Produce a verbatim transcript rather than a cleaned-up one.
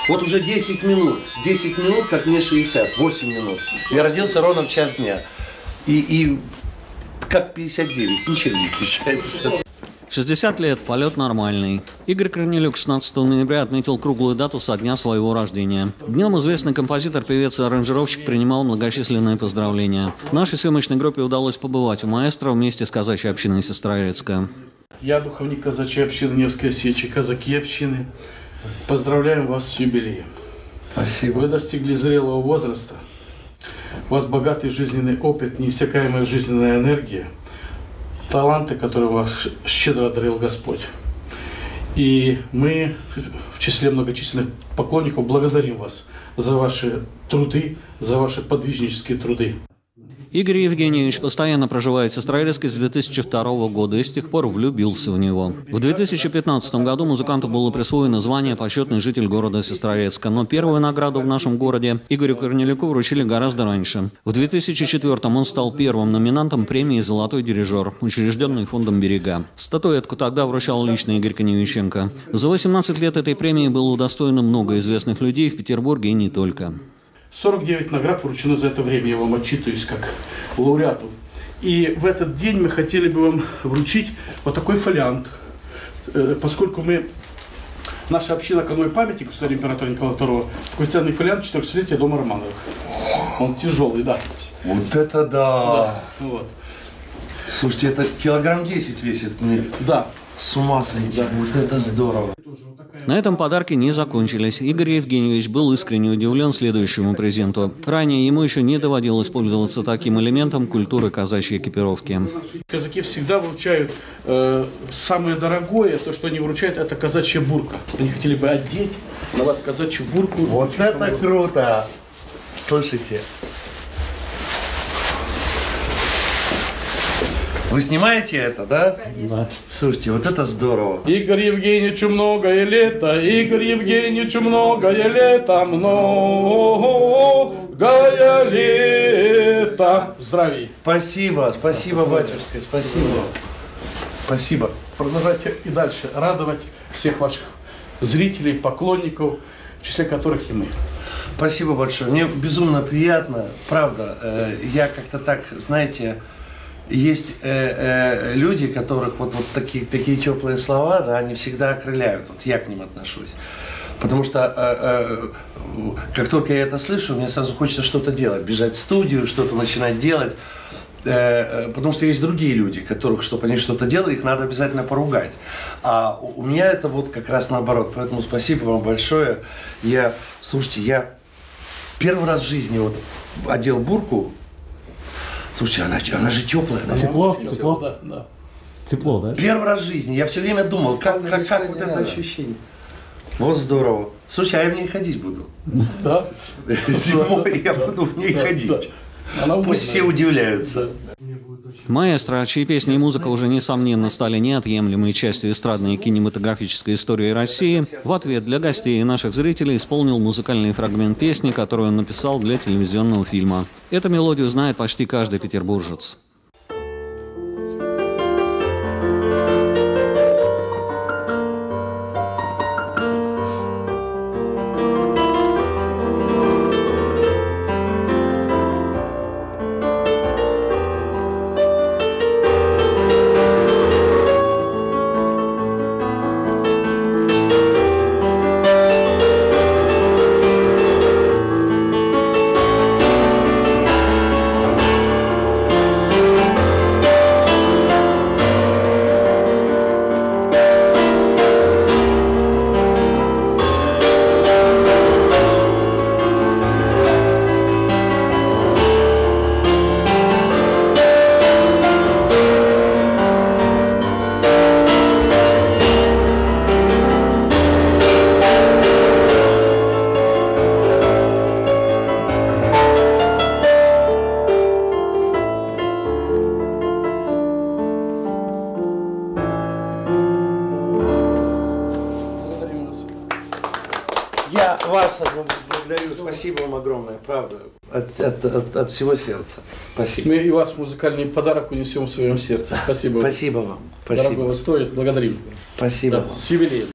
Вот уже десять минут, десять минут, как мне шестьдесят, восемь минут. Я родился ровно в час дня. И, и как пятьдесят девять, ничего не отличается. шестьдесят лет, полет нормальный. Игорь Корнелюк шестнадцатого ноября отметил круглую дату со дня своего рождения. Днем известный композитор, певец и аранжировщик принимал многочисленные поздравления. Нашей съемочной группе удалось побывать у маэстро вместе с казачьей общиной Сестрорецка. Я духовник казачьей общины Невской Сечи, казаки общины. Поздравляем вас с юбилеем. Спасибо. Вы достигли зрелого возраста. У вас богатый жизненный опыт, неиссякаемая жизненная энергия. Таланты, которые вас щедро одарил Господь. И мы в числе многочисленных поклонников благодарим вас за ваши труды, за ваши подвижнические труды. Игорь Евгеньевич постоянно проживает в Сестрорецке с две тысячи второго года и с тех пор влюбился в него. В две тысячи пятнадцатом году музыканту было присвоено звание «Почетный житель города Сестрорецка», но первую награду в нашем городе Игорю Корнелюку вручили гораздо раньше. В две тысячи четвёртом он стал первым номинантом премии «Золотой дирижер», учрежденной фондом «Берега». Статуэтку тогда вручал лично Игорь Коневиченко. За восемнадцать лет этой премии было удостоено много известных людей в Петербурге и не только. сорок девять наград вручено за это время, я вам отчитываюсь как лауреату. И в этот день мы хотели бы вам вручить вот такой фолиант. Поскольку мы, наша община канует памяти государя императора Николая второго, такой ценный фолиант четырехсотлетия дома Романовых. Он тяжелый, да. Вот это да! Да, вот. Слушайте, это килограмм десять весит мне. Да. С ума сойти, да. Вот это здорово. На этом подарки не закончились. Игорь Евгеньевич был искренне удивлен следующему презенту. Ранее ему еще не доводилось пользоваться таким элементом культуры казачьей экипировки. Казаки всегда вручают э, самое дорогое, то, что они вручают, это казачья бурка. Они хотели бы одеть на вас казачью бурку. Вот это круто! Слушайте. Вы снимаете это, да? Да. Слушайте, вот это здорово. Игорь Евгеньевичу многое лето, Игорь Евгеньевичу многое лето, многое лето. Здравия. Спасибо, спасибо, батюшка, спасибо. Спасибо. Продолжайте и дальше радовать всех ваших зрителей, поклонников, в числе которых и мы. Спасибо большое. Мне безумно приятно, правда. Я как-то так, знаете... Есть э, э, люди, которых вот, вот такие, такие теплые слова, да, они всегда окрыляют. Вот я к ним отношусь. Потому что э, э, как только я это слышу, мне сразу хочется что-то делать. Бежать в студию, что-то начинать делать. Э, э, потому что есть другие люди, которых, чтобы они что-то делали, их надо обязательно поругать. А у меня это вот как раз наоборот. Поэтому спасибо вам большое. Я, слушайте, я первый раз в жизни вот одел бурку. Слушайте, она, она же теплая. Она... Тепло? Тепло? Да, да. Тепло, да? Первый раз в жизни. Я все время думал, как, как, как вот это ощущение. Вот здорово. Слушай, а я в ней ходить буду. Да. Зимой я буду в ней ходить. Пусть все удивляются. Маэстро, чьи песни и музыка уже, несомненно, стали неотъемлемой частью эстрадной и кинематографической истории России, в ответ для гостей и наших зрителей исполнил музыкальный фрагмент песни, которую он написал для телевизионного фильма. Эту мелодию знает почти каждый петербуржец. Я вас благодарю, спасибо вам огромное, правда, от, от, от, от всего сердца. Спасибо. Мы и вас музыкальный подарок унесем в своем сердце. Спасибо. Спасибо вам. Спасибо. Дорогого стоит. Благодарим. Спасибо. Да, с юбилеем.